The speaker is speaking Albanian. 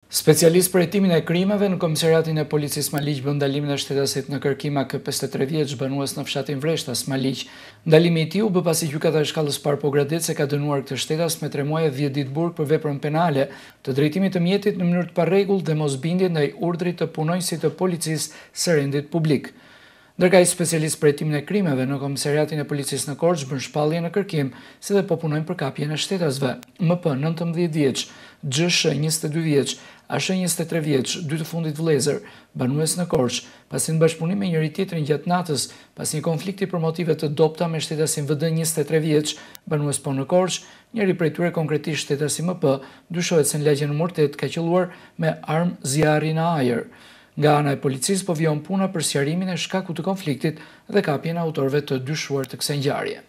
Specialist për hetimin e krimeve në Komisariatin e Policisë Maligj bën ndalimin e shtetasit në kërkim AK 53 vjeç banues në fshatin Vreshtas, Maligj. Ndalimi i tij u bë pasi gjykata e shkallës parë Pogradec e ka dënuar këtë shtetas me 3 muaj e 10 ditë burg për veprën penale të drejtimit të mjetit në mënyrë të parregull dhe mosbindje ndaj urdhrit të punonjësit të policisë së rendit publik. Ndërka i specialist për hetimin e krimeve në Komisariatin e Policisë në Korçë bën shpallje në kërkim se dhe po punojnë për kapjen e shtetasve. MP 19 vjeç, GSH 22 vjeç, ASH 23 vjeç, dy të fundit vëllezër, banues në Korçë, pasi në bashkëpunim me njëri tjetrin gjatë natës, pas një konflikti për motive të dobta me shtetasin VD 23 vjeç, banues po në Korçë, njëri prej tyre konkretisht shtetasi MP, dyshohet se në lagjen numër 8 ka qelluar me armë zjarri në ajër. Nga ana e policisë po vijon puna për sqarimin e shkakut të konfliktit dhe kapjen e autorëve të dyshuar të kësaj ngjarje.